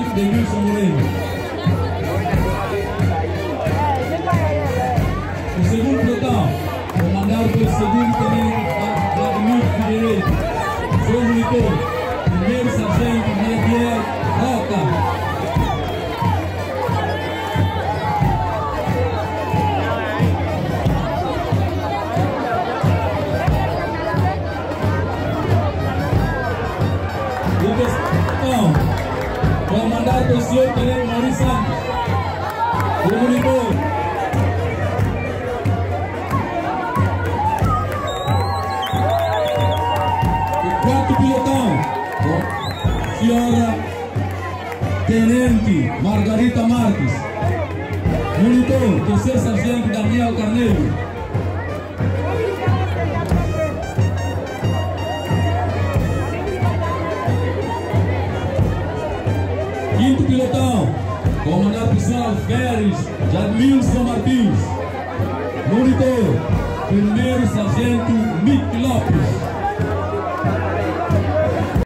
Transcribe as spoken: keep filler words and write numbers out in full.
sargento devido. O segundo pelotão, comandado pelo segundo tenente Vladimir, seu monitor, primeiro sargento Javier Roca. Comandado pelo senhor tenente Maurício Santos, o monitor. O quarto pilotão, senhora tenente Margarita Marques, monitor, terceiro sargento Daniel Carneiro. Quinto pilotão, comandado pelo senhor Alferes 𝐝𝐨𝐚çã𝐨 Martins, monitor, primeiro sargento Mick Lopes.